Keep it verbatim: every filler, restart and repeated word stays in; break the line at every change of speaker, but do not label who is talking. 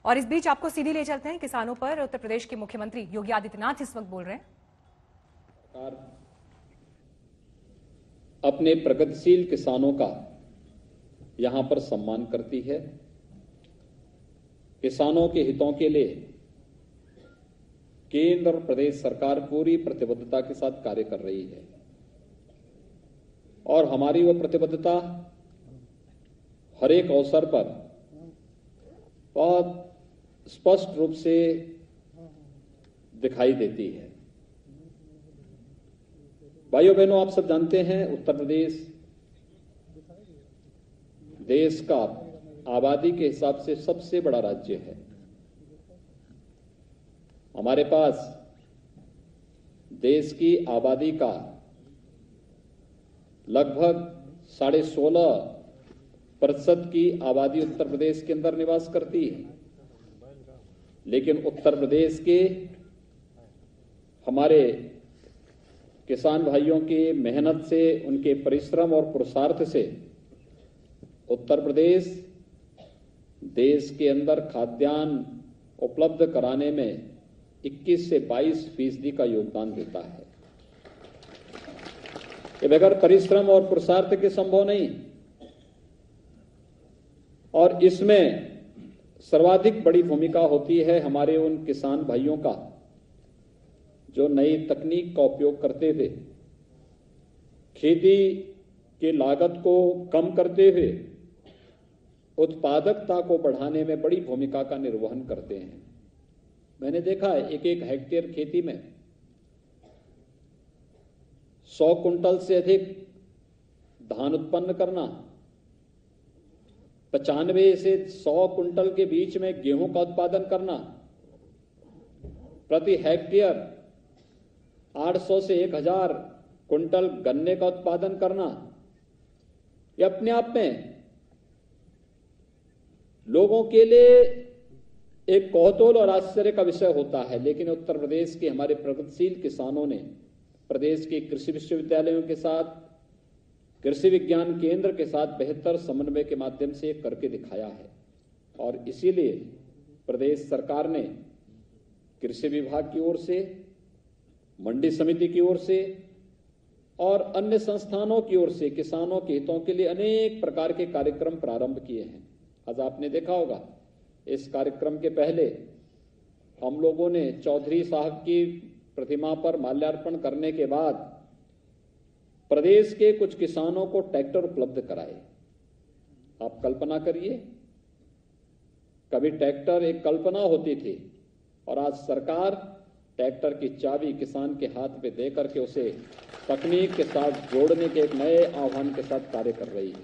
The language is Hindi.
और इस बीच आपको सीधे ले चलते हैं किसानों पर। उत्तर प्रदेश के मुख्यमंत्री योगी आदित्यनाथ इस वक्त बोल रहे हैं।
सरकार अपने प्रगतिशील किसानों का यहां पर सम्मान करती है। किसानों के हितों के लिए केंद्र और प्रदेश सरकार पूरी प्रतिबद्धता के साथ कार्य कर रही है और हमारी वह प्रतिबद्धता हर एक अवसर पर बहुत स्पष्ट रूप से दिखाई देती है। भाइयों बहनों, आप सब जानते हैं उत्तर प्रदेश देश का आबादी के हिसाब से सबसे बड़ा राज्य है। हमारे पास देश की आबादी का लगभग साढ़े सोलह प्रतिशत की आबादी उत्तर प्रदेश के अंदर निवास करती है, लेकिन उत्तर प्रदेश के हमारे किसान भाइयों की मेहनत से, उनके परिश्रम और पुरुषार्थ से उत्तर प्रदेश देश के अंदर खाद्यान्न उपलब्ध कराने में इक्कीस से बाईस फीसदी का योगदान देता है। ये बगैर परिश्रम और पुरुषार्थ के संभव नहीं। और इसमें सर्वाधिक बड़ी भूमिका होती है हमारे उन किसान भाइयों का जो नई तकनीक का उपयोग करते हुए खेती की लागत को कम करते हुए उत्पादकता को बढ़ाने में बड़ी भूमिका का निर्वहन करते हैं। मैंने देखा है एक एक हेक्टेयर खेती में सौ कुंटल से अधिक धान उत्पन्न करना, पचानवे से सौ कुंटल के बीच में गेहूं का उत्पादन करना, प्रति हेक्टेयर आठ सौ से एक हज़ार कुंटल गन्ने का उत्पादन करना, यह अपने आप में लोगों के लिए एक कौतूहल और आश्चर्य का विषय होता है। लेकिन उत्तर प्रदेश के हमारे प्रगतिशील किसानों ने प्रदेश के कृषि विश्वविद्यालयों के साथ, कृषि विज्ञान केंद्र के साथ बेहतर समन्वय के माध्यम से करके दिखाया है। और इसीलिए प्रदेश सरकार ने कृषि विभाग की ओर से, मंडी समिति की ओर से और अन्य संस्थानों की ओर से किसानों के हितों के लिए अनेक प्रकार के कार्यक्रम प्रारंभ किए हैं। आज आपने देखा होगा इस कार्यक्रम के पहले हम लोगों ने चौधरी साहब की प्रतिमा पर माल्यार्पण करने के बाद प्रदेश के कुछ किसानों को ट्रैक्टर उपलब्ध कराए। आप कल्पना करिए, कभी ट्रैक्टर एक कल्पना होती थी और आज सरकार ट्रैक्टर की चाबी किसान के हाथ में देकर के उसे तकनीक के साथ जोड़ने के एक नए आह्वान के साथ कार्य कर रही है।